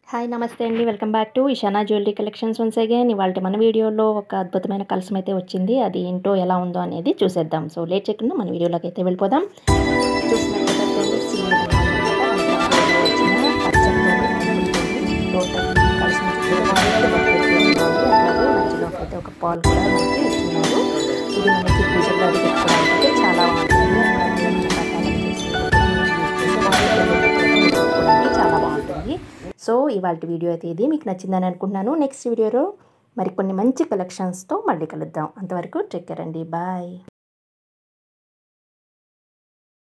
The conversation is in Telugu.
హాయ్ నమస్తే అండి. Welcome back to Ishana jewellery collections once again. ఇవాళ మన వీడియోలో ఒక అద్భుతమైన కలసం అయితే వచ్చింది. అది ఏంటో ఎలా ఉందో అనేది చూసేద్దాం. సో లేట్ చేయకుండా మన వీడియోలోకి అయితే వెళ్ళిపోదాం. చూసినట్లయితే ఫ్రెండ్స్, ఈ విధంగా వచ్చిన పచ్చడితో టోటల్ కలసం చుట్టూ అట్లాగే మధ్యలో అయితే ఒక పాలు కూడా మనకి ఇస్తున్నారు. ఇది మనకి పూజల్లో అది పెట్టుకోవడానికి అయితే చాలా బాగుంటుంది. చాలా బాగుంటుంది. సో ఇవాళ వీడియో అయితే ఇది మీకు నచ్చిందని అనుకుంటున్నాను. నెక్స్ట్ వీడియోలో మరికొన్ని మంచి కలెక్షన్స్తో మళ్ళీ కలుద్దాం. అంతవరకు టేక్ కేర్ అండి. బాయ్.